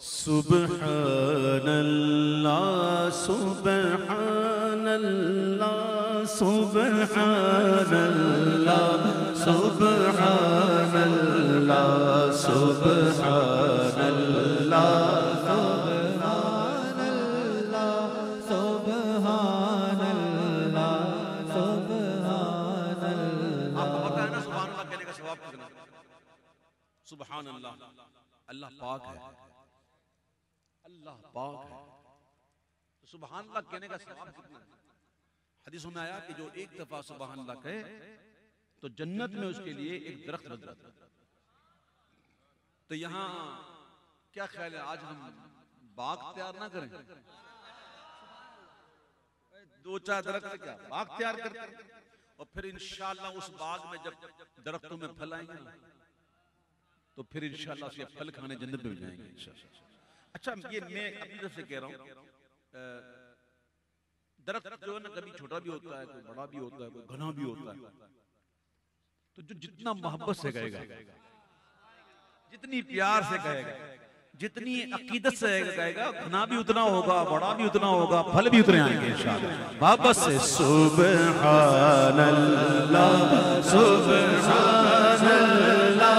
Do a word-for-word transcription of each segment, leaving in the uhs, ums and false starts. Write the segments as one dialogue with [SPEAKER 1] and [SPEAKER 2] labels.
[SPEAKER 1] सुब्हानल्लाह सुब्हानल्लाह सुब्हानल्लाह सुब्हानल्लाह सुब्हानल्लाह सुब्हानल्लाह सुब्हानल्लाह। आपको पता है ना सुभान अल्लाह कहने का सवाब कितना? सुभान अल्लाह, अल्लाह पाक है, अल्लाह पाक है। तो सुभान अल्लाह कहने का सवाब कितना है? हदीसों में आया कि जो एक दफा सुभान अल्लाह कहे तो जन्नत में उसके लिए एक दरख्त लग जाता है। तो यहाँ क्या ख्याल है, आज हम बाग तैयार ना करें? दो चार दरख्त क्या बाग तैयार करते हैं और फिर इंशाअल्लाह उस बाग में जब दरख्तों में फल आएंगे ना तो फिर इंशाअल्लाह उसके फल खाने जन्नत में जाएंगे इंशाअल्लाह। अच्छा, ये मैं अपनी तरफ से कह रहा हूँ, दरख्त जो है ना कभी छोटा भी होता है, कोई बड़ा भी होता है, कोई घना भी होता है। तो जो जितना मोहब्बत से कहेगा, जितनी प्यार से कहेगा, जितनी अकीदत से कहेगा, घना भी उतना होगा, बड़ा भी उतना होगा, फल भी उतने आएंगे इंशाअल्लाह। मोहब्बत से सुब्हानल्लाह सुब्हानल्लाह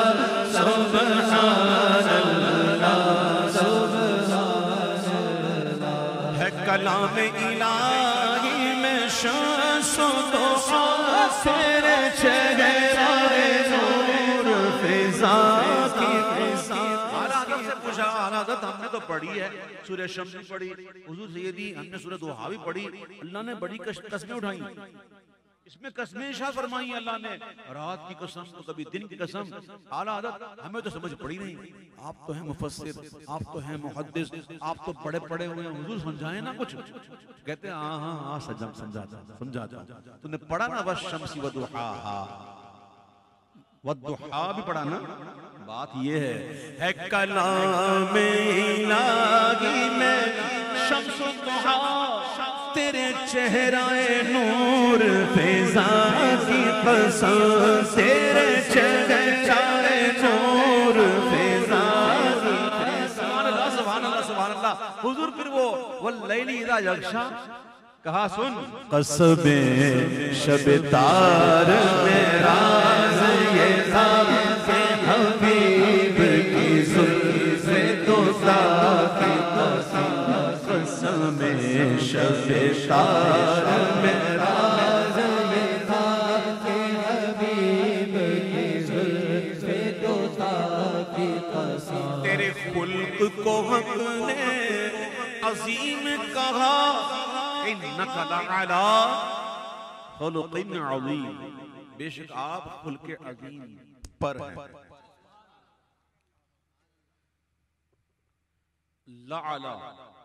[SPEAKER 1] सुब्हानल्लाह है कलाम इलाही में शासो दुआ तेरे चेहरे नूर फिजा की फिजा। आला से पूछा, आला हमने तो पढ़ी है सूरह शम्स भी पढ़ी, हुजूर सैयदी हमने सूरह दुहा भी पढ़ी, अल्लाह ने बड़ी कसमें उठाई, इसमें कसमें इरशाद फरमाई अल्लाह ने, रात की कसम तो कभी दिन की कसम। आला हज़रत हमें तो समझ पड़ी नहीं, आप तो हैं मुफस्सिर, आप तो हैं मुहद्दिस, आप तो पढ़े पढ़े हुए हैं, हुजूर समझाए ना कुछ। कहते हैं हाँ हाँ हाँ सजम समझा समझा तूने पढ़ा ना, बस शम्सी व दुहाहा, व दुहा भी पढ़ा ना। बात ये है, है कलाम इलाही में शम्स व दुहा तेरे चेहराए नूर फिजा की कसम, तेरे चेहराए नूर फिजा की कसम। सुभान अल्लाह सुभान अल्लाह सुभान अल्लाह। हुजूर फिर वो वल्लैली इज़ा यग़शा कहा, सुन क़स्मे शब तार में राज़ ये था कि हबीब की ज़ुल्फ़े दोज़ा की कसम, में शब तार में राज़ में था कि हबीब की ज़ुल्फ़े दोज़ा की कसम। तेरे खुल्क़ को हक़ ने अज़ीम कहा, इन्नका लअला खुल्क़िन अज़ीम, बेशक आप खुल्क़ अज़ीम पर हैं। लअला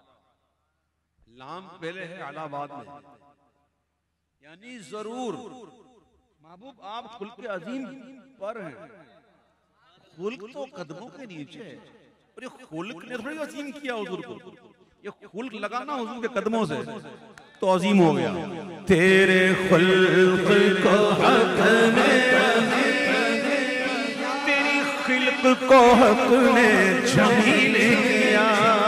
[SPEAKER 1] लाम पहले है, अला बाद में, यानी जरूर महबूब आप खुल्क़ अज़ीम पर हैं। खुल्क़ तो कदमों के नीचे है, और ये खुल्क़ ने थोड़ी अज़ीम किया हुजूर को, ये खुल्क़ लगा ना हुजूर के कदमों से तो अज़ीम हो गया। तेरे खुल्क़ को हक़ ने, तेरी खिल्क़ को हक़ ने जमील किया,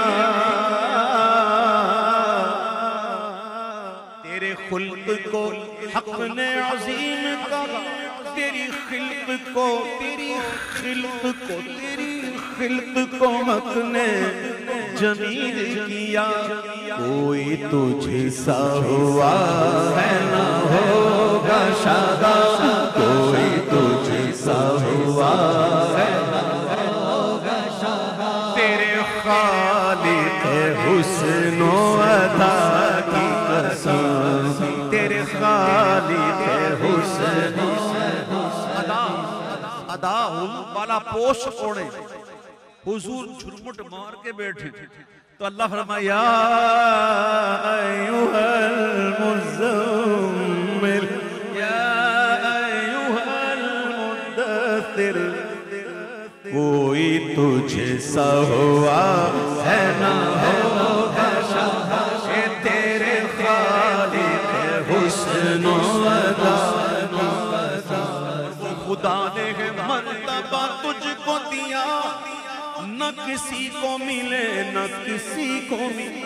[SPEAKER 1] खुल्क़ को हक़ ने अज़ीम कहा, तेरी खिल्क़ को तेरी खिल्क़ को तेरी खिल्क़ को हक़ ने जमील किया। कोई तुझे सा हुआ है ना होगा शादा, कोई तुझे सा हुआ है ना होगा शादा। तेरे खालिक़ हुस्न व अता की कसम, तेरे खालिक़ हुस्न अदा अदा वाला पोश ओढ़े हुजूर झुरमुट मार के बैठे, तो अल्लाह फरमाया अय्युहल मुज़म्मिल या अय्युहल मुद्दस्सिर, कोई तुझे सा हुआ है ना होगा शादा, तेरे खालिक़ हुस्न अदा। खुदा ने मर्तबा तुझको दिया न किसी को मिले न किसी को मिले।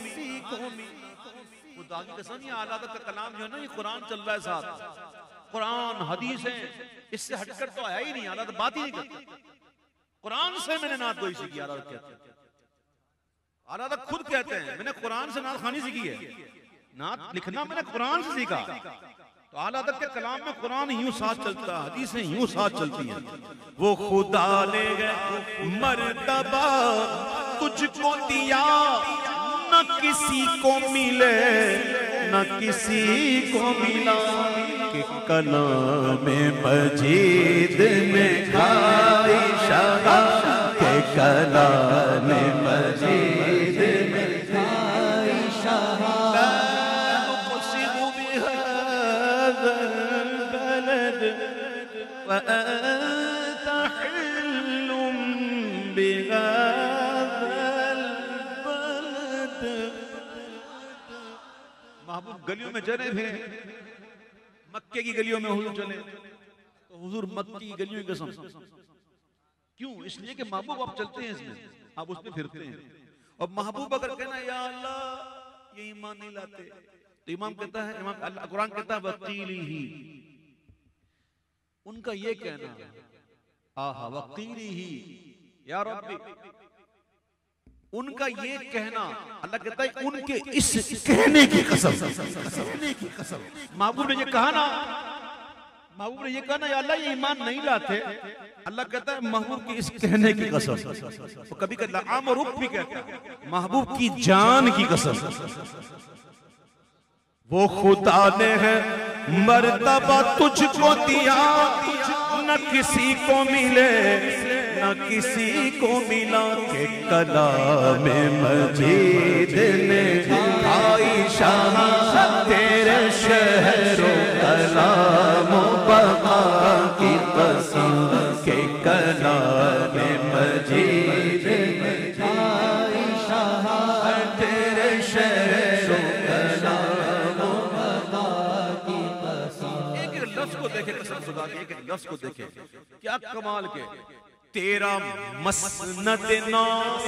[SPEAKER 1] खुदा की कसम ये आला हज़रत का कलाम जो है ना, ये कुरान चल रहा है साथ, कुरान हदीस है, इससे हटकर तो आया ही नहीं, आला तो बात ही नहीं करता। कुरान से मैंने नात गोई सीखी, आला कहते हैं, आला तो खुद कहते हैं मैंने कुरान से नात खानी सीखी है, नात लिखना मैंने कुरान से सीखा। तो आला हज़रत के कलाम में कुरान यूं साथ चलता, हदीसें यूं साथ चलती हैं। वो खुदा ने मर्तबा तुझको दिया, न किसी को मिले न किसी को मिला, कि कलाम मजीद में खाई शबा, के कलाम मजीद में खाई शबा। महबूब गलियों में चले थे, मक्के की गलियों में हुजूर चले, तो हुजूर मक्की की गलियों की कसम। क्यों? इसलिए कि महबूब आप चलते हैं इसमें, आप उसमें फिरते हैं। और महबूब अगर कहना या अल्लाह ये ईमान नहीं लाते, तो इमाम कहता है, इमाम अल्लाह कुरान कहता है वकीली ही, उनका ये कहना, आहा वकीली ही या रब्बी, उनका ये कहना, अल्लाह कहता है उनके इस कहने की कसम, कहने की कसम। महबूब ने ये कहा ना, महबूब ने ये कहा ना या अल्लाह ये ईमान नहीं लाते, अल्लाह कहता है महबूब की इस कहने की कसम। तो कभी कभी आम और रुख भी कहता है महबूब की जान की कसम। वो खुदा ने है मर्तबा तुझको दिया, न किसी को मिले न किसी को मिला, के कलाम मजीद ने खाई शाह, तेरे शहरो कलाम बका की कसम, के कलाम मजीद ने खाई शाह, तेरे शहरो कलाम बका की कसम। एक एक लफ्ज को देखे कसम खुदा के, एक एक लफ्ज को देखे, क्या कमाल के। तेरा मसनद नाज,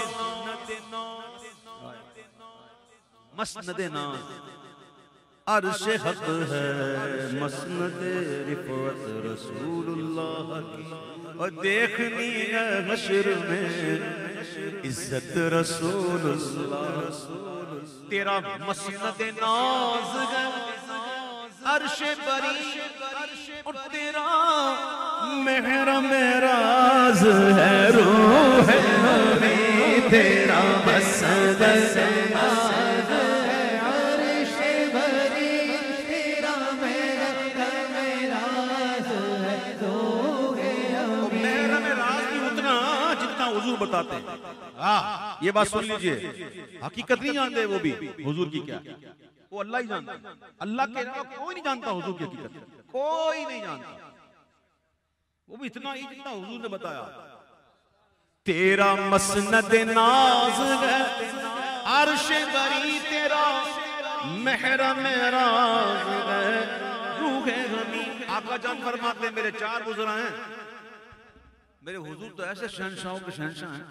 [SPEAKER 1] मसनद नाज अर्श हक है, मसनद रिफत रसूलुल्लाह की, और देखनी है हश्र में इज्जत रसूलुल्लाह। तेरा मसनद नाज है अर्श बरी, और तेरा मेहरा मेराज है रूह नबी, तेरा मसनद नाज है अर्श बरी, तेरा मेहरा मेराज है रूह नबी। मेहरा मेराज भी उतना जितना हुजूर बताते हैं। हाँ ये बात सुन लीजिए, हकीकत नहीं जानते वो भी हुजूर की क्या, वो अल्लाह ही जानता है। अल्लाह के अलावा कोई नहीं जानता हुजूर की हकीकत, कोई नहीं जानता, वो भी इतना ही जितना हुजूर ने बताया। तेरा मसनद नाज है अर्श बरी, तेरा मेहरा मेराज है रूह हमी। आका जान फरमाते मेरे चार गुजरा हैं, मेरे हुजूर तो ऐसे शहंशाहों के शहंशाह हैं,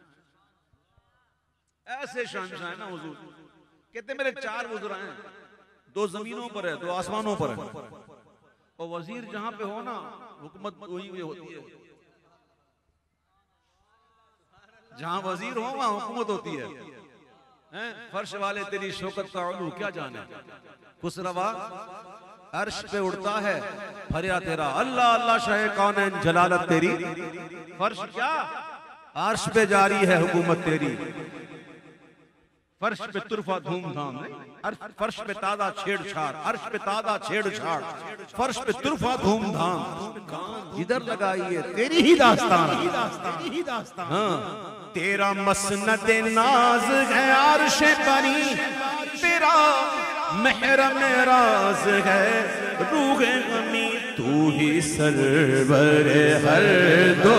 [SPEAKER 1] ऐसे शहंशाह हैं ना हुजूर। कहते मेरे चार गुजरा हैं, दो जमीनों पर है, दो आसमानों पर है, और वजीर जहां पे हो ना हुकूमत वही हुई होती है, जहां वजीर हो वहां हुकूमत होती है, हैं? फर्श वाले तेरी शौकत का उलू क्या जाने, खुसरवा अर्श पे उड़ता है फरिया तेरा, अल्लाह अल्लाह शाह कौन जलालत तेरी, फर्श क्या अर्श पे जारी है हुकूमत तेरी, फर्श पे तुरफा धूमधाम, फर्श पे ताजा छेड़छाड़, अर्श पे ताजा छेड़छाड़, फर्श पे तुरफा धूमधाम, इधर लगाइए तेरी ही दास्तान, तेरी ही दास्तान। हाँ तेरा मसनद नाज है अर्श बरी, तेरा मेहरा मेराज है रूह अमी, तू ही सरवर हर दो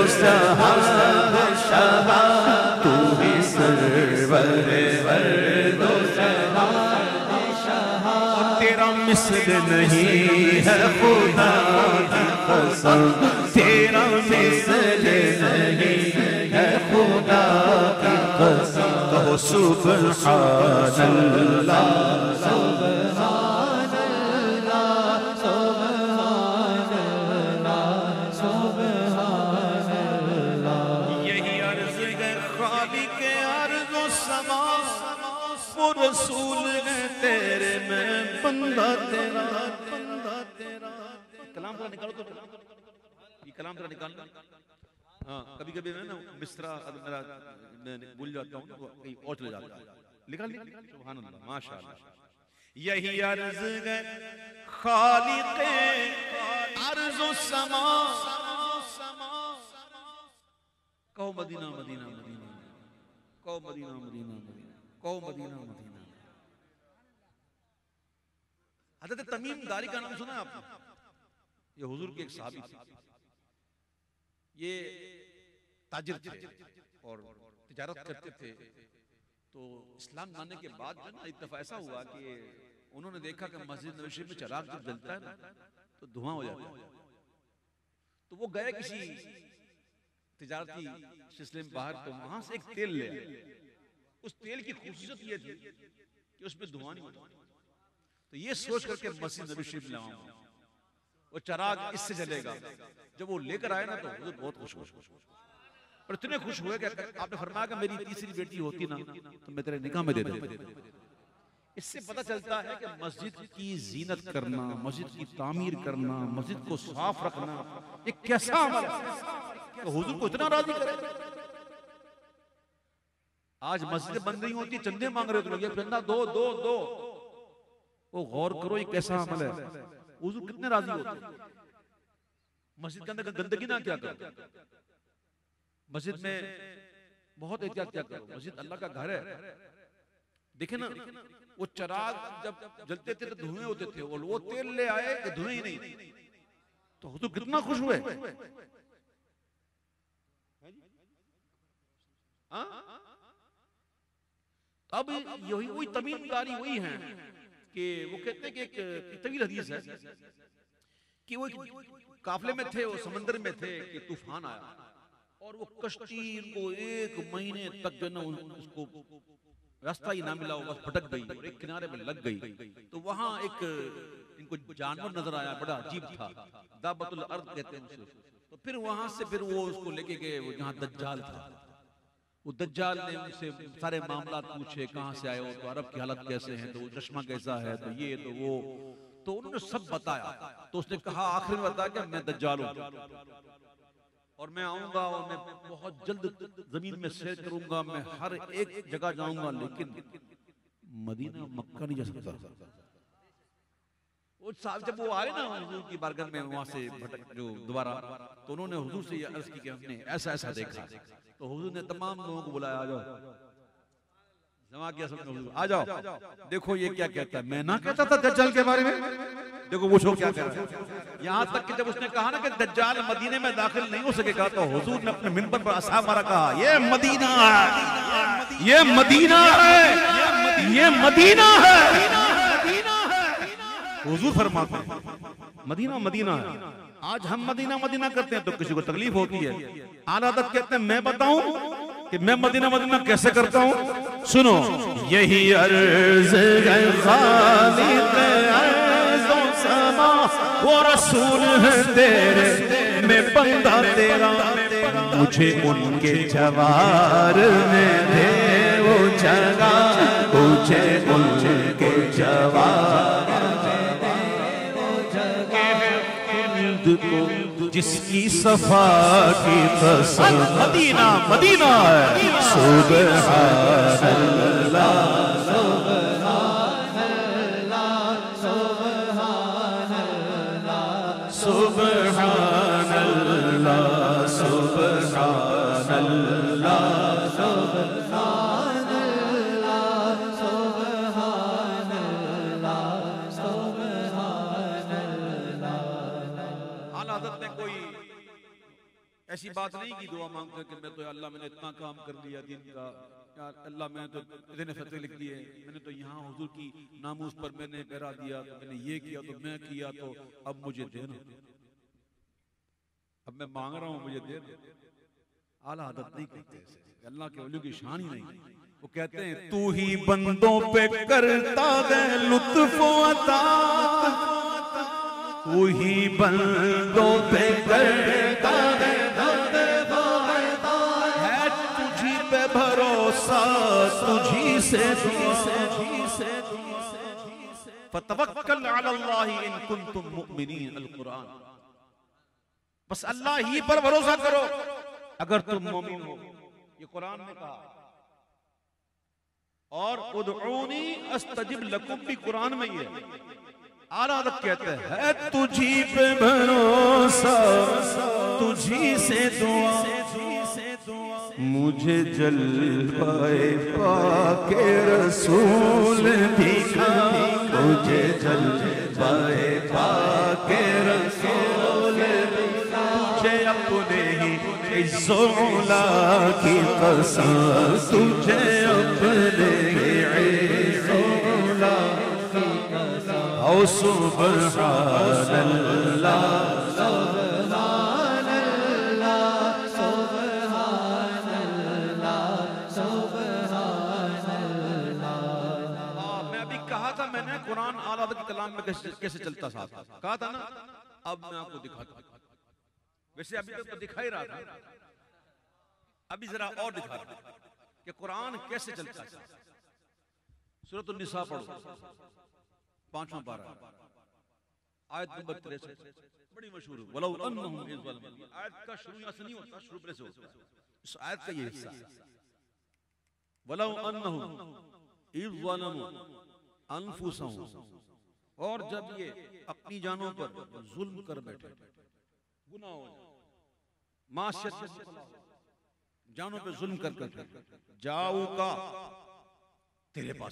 [SPEAKER 1] शहा, तू ही सरवर हर दो शहा, तेरा मिसल नहीं है खुदा की कसम, तेरा मिसल नहीं है खुदा सुब्हानल्लाह रसूल है तेरे में बंदा तेरा बंदा तेरा। कलाम थोड़ा निकालो तो, ये कलाम थोड़ा निकाल। हाँ कभी कभी मैं ना मिसरा मेरा भूल जाता हूँ तो कहीं और चले जाता है। निकाल लिया सुभान अल्लाह माशाअल्लाह। यही अर्ज़ है खालिक़े अर्ज़ व समा। कहो मदीना मदीना मदीना, कहो मदीना मदीना मदीना, कहो मदीना मदीना। हज़रत तमीम दारी का नाम सुना है आपने? ये हुजूर के एक सहाबी थे। ये ताजिर थे और तिजारत करते थे। तो इस्लाम लाने के बाद जो ना एक दफा ऐसा हुआ कि उन्होंने देखा कि मस्जिद नबवी में चिराग जब जलता है ना तो धुआं हो जाता है। तो वो गए किसी तिजारती सिलसिले में बाहर, तो वहां से एक तेल ले आए। उस तेल की खूबियत ये थी कि उसमें धुआं नहीं होता। तो ये सोच करके मस्जिद नबवी शरीफ लाऊंगा, वो चिराग इससे जलेगा। जब वो लेकर आए ना तो हुजूर बहुत खुश हुए, और इतने खुश हुए कि आपने फरमाया कि मेरी तीसरी बेटी होती ना तो मैं तेरे निकाह में दे देता। इससे पता चलता है कि मस्जिद की जीनत करना, मस्जिद की तामीर करना, मस्जिद को साफ रखना एक कैसा अमल है कि हुजूर को इतना राजी करे। आज मस्जिद बन रही होती, चंदे मांग रहे हो तो चंदा दो दो दो। वो गौर करो ये कैसा अमल है, हुजूर कितने राजी होते। मस्जिद के अंदर गंदगी ना क्या करो, मस्जिद में बहुत एहतियात क्या करो। मस्जिद अल्लाह का घर है। देखे ना वो चिराग जब जलते थे तो धुएं होते थे, और वो तेल ले आए कि धुएं ही नहीं, तो हुजूर कितना खुश हुए। अब यही वही तमीमदारी वही है कि वो कहते हैं कि एक तवील हदीस है कि वो काफले में थे, वो समंदर में थे कि तूफान आया और वो कश्ती को एक महीने तक जो ना उसको रास्ता ही ना मिला, वो बस भटक गई और एक किनारे में लग गई। तो वहां एक इनको जानवर नजर आया, बड़ा अजीब था, दाबतुल अर्द कहते हैं उसे। तो फिर वहां से फिर वो उसको लेके गए वो जहां दज्जाल था। वो दज्जाल ने उनसे सारे मामला पूछे, कहाँ से आए हो, तो अरब की हालत कैसे है, तो वो चश्मा कैसा है, तो ये तो वो, तो उन्होंने सब बताया। तो उसने कहा आखिर में बताया कि मैं दज्जाल हूं और मैं आऊंगा और मैं बहुत जल्द जमीन में सैर करूंगा, मैं हर एक जगह जाऊंगा, लेकिन मदीना मक्का नहीं जा सकता। वो साहब जब वो आए ना हुजूर की बारगाह में वहां से भटक जो दोबारा, तो उन्होंने हुजूर से ये अर्ज की कि हमने ऐसा ऐसा देखा। तो हुजूर ने तमाम लोगों को बुलाया, आ जाओ, जमा किया सबने, हुजूर आ जाओ, देखो ये क्या कहता है। मैं ना कहता था दज्जाल के बारे में, देखो पूछो क्या कह रहा है। यहाँ तक कि जब उसने कहा ना कि दज्जाल मदीने में दाखिल नहीं हो सकेगा, तो हुजूर ने अपने मिंबर पर असा मारा, कहा ये मदीना है, ये मदीना है, ये मदीना है। हुजूर फरमाते हैं मदीना मदीना है। आज हम मदीना मदीना करते हैं तो किसी को तकलीफ होती है। आला हज़रत कहते हैं मैं बताऊं कि मैं मदीना मदीना कैसे करता हूं, सुनो। यही अर्ज़ है खालिक़ अर्ज़ व समा, वो रसूल है तेरे मैं बंदा तेरा। मुझे उनके जवार में दे वो जगह, मुझे उनके जवार को जिसकी सफा की कसम, मदीना मदीना है। सुभान अल्लाह सुभान अल्लाह सुभान अल्लाह सुभान अल्लाह सुभान अल्लाह सुभान अल्लाह सुभान अल्लाह सुभान अल्लाह। आला हज़रत ने कोई ऐसी बात नहीं की दुआ मांगते कि मैं तो अल्लाह मैंने इतना काम कर लिया दिन का, यार अल्लाह मैंने तो इतने फतवे लिख दिए, मैंने तो यहाँ हुजूर की नामूस पर मैंने पहरा दिया, तो मैंने ये किया, तो मैं किया, तो अब मुझे देना, अब मैं मांग रहा हूँ मुझे देना। आला हज़रत नहीं कहते ऐसे, अल्लाह के वलियों की शान ही नहीं। वो वो कहते हैं तू ही बंदों पे करता है लुत्फ अता, तू ही बंदों पे करता है लुत्फ अता, है तुझी पे भरोसा तुझी से फतवक्कल अलल्लाह इन कुंतुम मुमिनीन। अल कुरान। बस अल्लाह ही पर भरोसा करो अगर तुम मोमिन हो, ये कुरान ने कहा। और उदऊनी अस्तजिब लकुम भी कुरान में ही है। आला हज़रत कहते हैं है तुझी पे भरोसा तुझी से दुआ, मुझे जलवाए पाके रसूल दिखा, मुझे जलवाए पाके रसूल दिखा, तुझे अपने ही इज़्ज़ोला की कसम, तुझे अपने ही इज़्ज़ोला की कसम। ओ सुब्हानल्लाह मैंने कुरान आला हज़रत के कलाम में कैसे, कैसे चलता साथ कहा था ना। अब मैं आपको दिखाता हूं। वैसे अभी तक तो दिखा ही रहा था, अभी जरा और दिखा रहा कि कुरान कैसे चलता है। सूरत निसा पढ़ो, पांचवा पारा, आयत नंबर तिरसठ, बड़ी मशहूर है। वलौ अन्नहुम इज़ ज़लमू, आयत का शुरू यहाँ से नहीं होता, शुरू से होता है। इस आयत का ये हिस्सा है। वलौ अन्नहुम इज़ ज़लमू अनफुसहुम, और जब ये अपनी जानों पर जुल्म कर बैठे, गुनाह हो जाए, माशियत जानों पे जुल्म कर बैठे, जाऊ का तेरे पास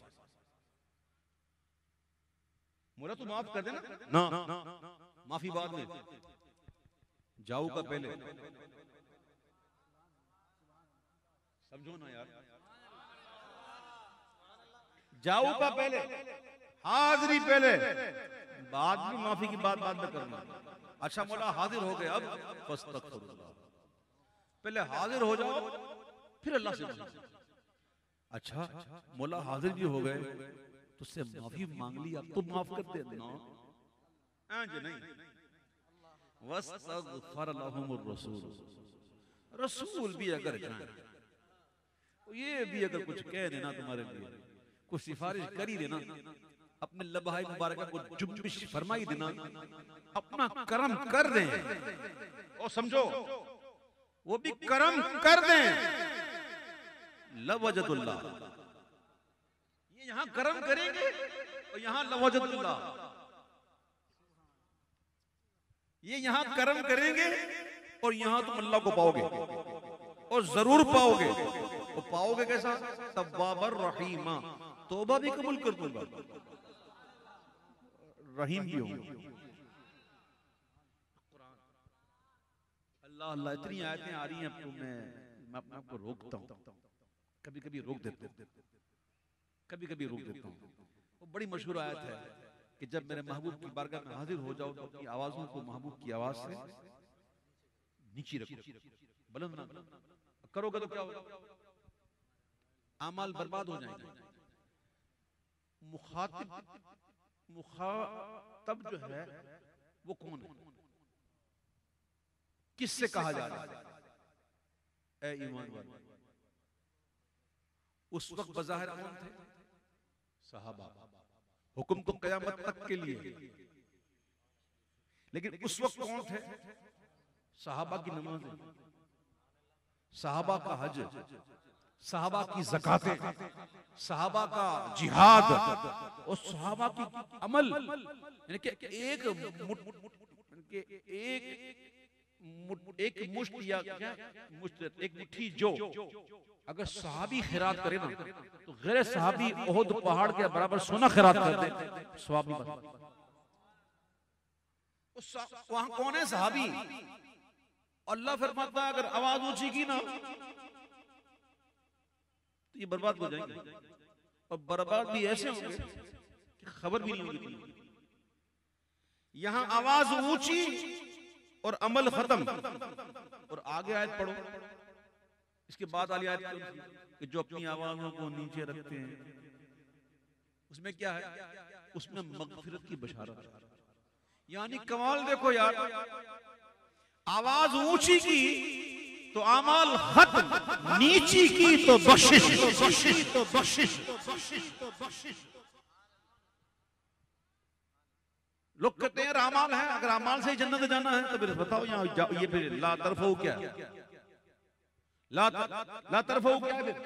[SPEAKER 1] मोरा तो माफ कर देना ना, माफी बाद में, जाऊ का पहले। समझो ना यार, जाऊ का पहले, हाजिरी पहले, बाद में माफी की बात बाद में करना। अच्छा मौला हाजिर हो गए, अब फस्तगफिरुल्लाह, पहले हाजिर हो जाओ फिर अल्लाह से मांगो। अच्छा मौला हाजिर भी हो गए तो उससे माफी मांग ली, अब तो माफ कर दे ना, जी नहीं। वस्तगफर लहुमुर रसूल, रसूल भी अगर जाए, ये भी अगर कुछ कह देना तुम्हारे लिए, कुछ सिफारिश कर ही देना, अपने लबहाई मुबारक को जुम्बिश फरमाई देना, अपना करम कर दें, और समझो वो भी करम कर दें, लवजदुल्लाह, ये यहां करम करेंगे और यहां लवजदुल्लाह, ये यहां करम करेंगे और यहां तुम अल्लाह को पाओगे, और जरूर पाओगे। वो पाओगे कैसा? तव्वाबर रहीमा, तौबा भी कबूल कर दूंगा, रहीम भी हूं। अल्लाह अल्लाह, इतनी आयतें आ रही हैं, अब तो मैं मैं अपने आप को रोकता हूं, कभी कभी रोक देता हूं, कभी कभी रोक देता हूं। वो बड़ी मशहूर आयत है कि जब मेरे महबूब की बारगाह में हाजिर हो जाओ तो अपनी आवाजों को महबूब की आवाज से नीची रखो, बुलंद ना करोगे तो क्या होगा? आमाल बर्बाद हो जाएंगे। मुखातिब मुखातब जो है वो कौन है, किससे कहा जा रहा है? ए ईमान वाले, उस वक्त बज़ाहिर कौन थे? सहाबा। हुक्म तो कयामत तक के लिए, लेकिन उस वक्त कौन थे? सहाबा की नमाज़ें, सहाबा का हज, सहाबा की ज़कातें, सहाबा का जिहाद और सहाबा की अमल, यानी कि एक मुठ, एक एक मुश्त या क्या मुश्त, एक मुट्ठी जो अगर सहाबी खैरात करे ना तो गैर सहाबी ओहद पहाड़ के बराबर सोना खैरात कर दे, सवाब नहीं बनता। वहां कौन है सहाबी? अल्लाह फरमाता है अगर आवाज ऊंची की ना तो ये बर्बाद हो जाएंगे, और बर्बाद भी ऐसे होंगे कि खबर भी नहीं होगी। यहां आवाज ऊंची और अमल खत्म। और आगे आयत पढ़ो, इसके बाद वाली आयत कि जो अपनी आवाजों को नीचे रखते हैं, उसमें क्या है? उसमें मगफिरत की बशारत। यानी कमाल देखो यार, आवाज ऊंची की तो आमाल खत्म, नीची की तो बख्शिश, तो बख्शिश, तो बख्शिश, तो बख्शिश। लोग कहते हैं अमाल है, अगर अमाल से ही जन्नत जाना है तो फिर बताओ यहाँ ये फिर ला तरफ हो क्या? ला ला तरफ हो क्या? फिर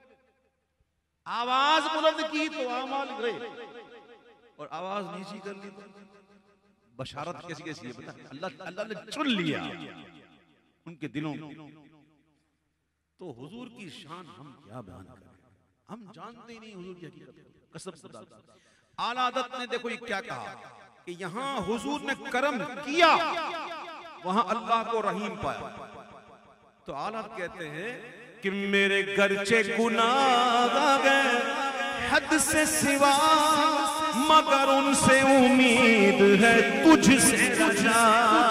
[SPEAKER 1] आवाज बुलंद की तो अमाल गए और आवाज नीची कर ली तो बशारत कैसी कैसी है पता? अल्लाह अल्लाह ने चुन लिया उनके दिलों को। तो हुजूर की शान हम क्या बयान करें, हम जानते ही नहीं हुजूर की हकीकत। कसम खुदा, आला हज़रत ने देखो ये क्या कहा कि यहां हुजूर ने करम किया, वहां अल्लाह को रहीम पाया। तो आला कहते हैं कि मेरे गर्चे गुनाह गए हद से सिवा, मगर उनसे उम्मीद है तुझसे रजा।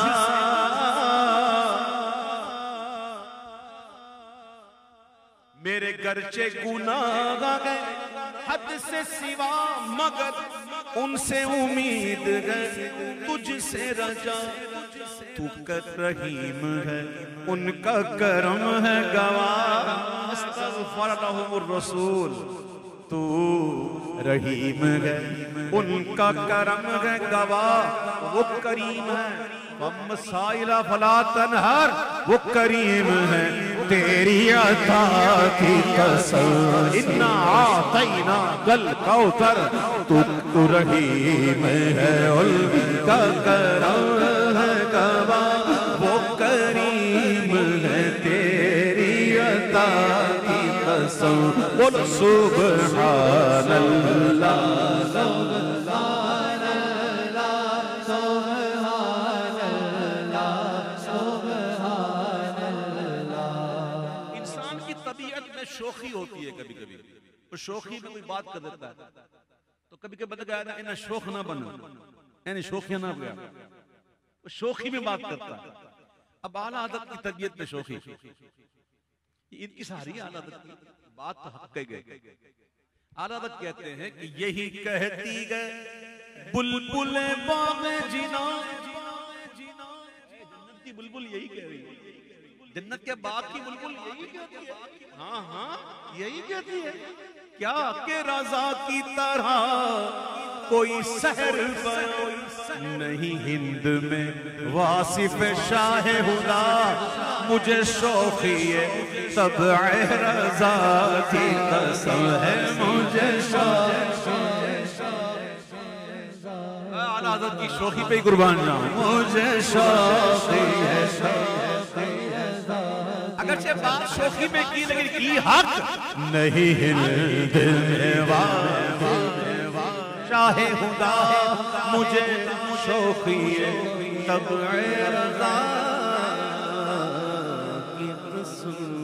[SPEAKER 1] मेरे गर्चे गुनाह गए हद से सिवा, मगर उनसे उम्मीद है तुझसे रजा। तू कर रहीम है, उनका करम है गवाह। अस्तग़फ़िरुल्लाहुर रसूल, तू रहीम है, उनका करम है गवाह, वो करीम है। मसाइला फला तनहर, वो करीम है, तेरी अता की कसम। इन्ना आतैना कल कौसर, तू तू रहीम है, उनका करम है गवाह, वो करीम है, तेरी अता की कसम। बोल सुभान अल्लाह, शोखी होती है कभी कभी, तो शोखी में कोई बात कर देता है तो कभी कभी बता गया ना इन्हें शोख ना बनो, यानी शोखियां ना गया, वो शोखी में बात करता है। अब आला हज़रत की तबीयत में शोखी, इनकी सारी आला हज़रत की बात तो हक के गए। आला हज़रत कहते हैं कि यही कहती गए बुलबुल बाग जिना, जन्नत की बुलबुल यही कह रही है, जन्नत के बाग की बुलबुल यही कहती है। हाँ हाँ यही कहती है क्या के रज़ा की तरह कोई सहर नहीं हिंद में वासिफ शाह हुदा। मुझे शौक़ी है तबअ रज़ा की कसम है, मुझे आला हज़रत की शौक़ी पे ही कुर्बान जाऊं। मुझे शौक़ी है, अगरचे बात शौक़ी में की लेकिन की हक नहीं हिंद में शाहे खुदा। मुझे शौक़ी है तबअ रज़ा की कसम।